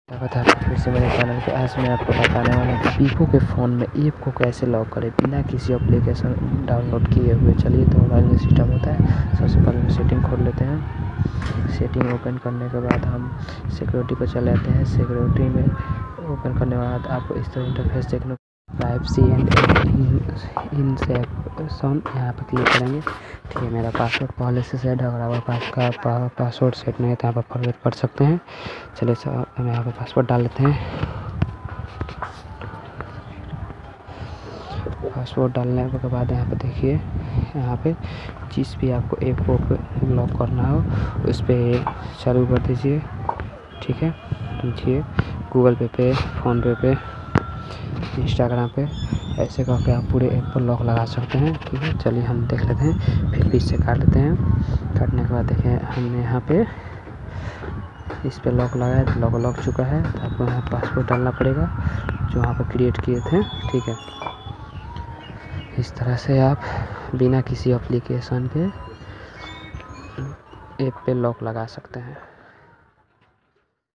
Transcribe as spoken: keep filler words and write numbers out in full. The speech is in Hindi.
स्वागत है आपका फिर से मेरे चैनल पे। आज मैं आपको बताने वाला हूँ वीवो के फ़ोन में ऐप को कैसे लॉक करें बिना किसी एप्लीकेशन डाउनलोड किए हुए। चलिए तो मोबाइल में सिस्टम होता है, सबसे पहले हम सेटिंग खोल लेते हैं। सेटिंग ओपन करने के बाद हम सिक्योरिटी पर चले जाते हैं। सिक्योरिटी में ओपन करने के बाद आपको इस तरह इंटरफेस देखने को प्राइवेसी एंड इनसेप्शन यहाँ पर क्लिक करेंगे। ठीक है, मेरा पासवर्ड पहले से सेट है, अगर आपका पास का पा, पासवर्ड सेट नहीं है तो यहाँ पर फॉरवर्ड कर सकते हैं। चलिए सर हम यहाँ पर पासवर्ड डाल लेते हैं। पासवर्ड डालने के बाद यहाँ पे देखिए, यहाँ पे जिस भी आपको ऐप को लॉक करना हो उस पर चालू कर दीजिए। ठीक है, देखिए गूगल पे पे, फ़ोन पे पे, इंस्टाग्राम पे, ऐसे करके आप पूरे ऐप पर लॉक लगा सकते हैं। ठीक है, चलिए हम देख लेते हैं, फिर बीच से काट देते हैं। काटने के बाद देखिए हमने यहाँ पे इस पे लॉक लगाया तो लॉक लग चुका है। तो आपको यहाँ पासवर्ड डालना पड़ेगा जो वहाँ पर क्रिएट किए थे। ठीक है, इस तरह से आप बिना किसी एप्लीकेशन के ऐप पे लॉक लगा सकते हैं।